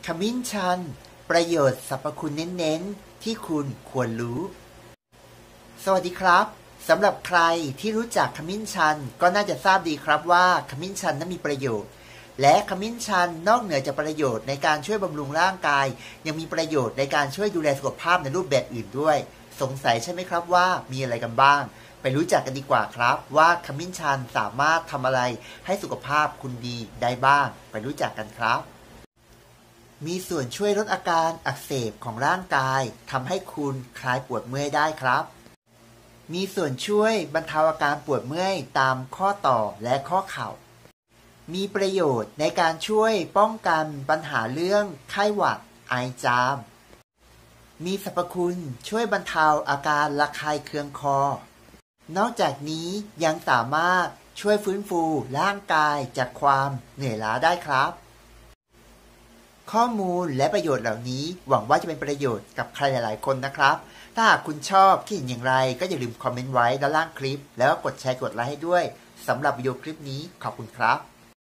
ขมิ้นชันประโยชน์สรรพคุณเน้นๆที่คุณควรรู้สวัสดีครับสำหรับใครที่รู้จักขมิ้นชันก็น่าจะทราบดีครับว่าขมิ้นชันนั้นมีประโยชน์และขมิ้นชันนอกเหนือจากประโยชน์ในการช่วยบำรุงร่างกายยังมีประโยชน์ในการช่วยดูแลสุขภาพในรูปแบบอื่นด้วยสงสัยใช่ไหมครับว่ามีอะไรกันบ้างไปรู้จักกันดีกว่าครับว่าขมิ้นชันสามารถทำอะไรให้สุขภาพคุณดีได้บ้างไปรู้จักกันครับมีส่วนช่วยลดอาการอักเสบของร่างกายทำให้คุณคลายปวดเมื่อยได้ครับมีส่วนช่วยบรรเทาอาการปวดเมื่อยตามข้อต่อและข้อเข่ามีประโยชน์ในการช่วยป้องกันปัญหาเรื่องไข้หวัดไอจามมีสรรพคุณช่วยบรรเทาอาการระคายเคืองคอนอกจากนี้ยังสามารถช่วยฟื้นฟูร่างกายจากความเหนื่อยล้าได้ครับข้อมูลและประโยชน์เหล่านี้หวังว่าจะเป็นประโยชน์กับใครหลายๆคนนะครับถ้าหากคุณชอบคิดเห็นอย่างไรก็อย่าลืมคอมเมนต์ไว้ด้านล่างคลิปแล้วก็กดแชร์กดไลค์ให้ด้วยสำหรับวิดีโอคลิปนี้ขอบคุณครับ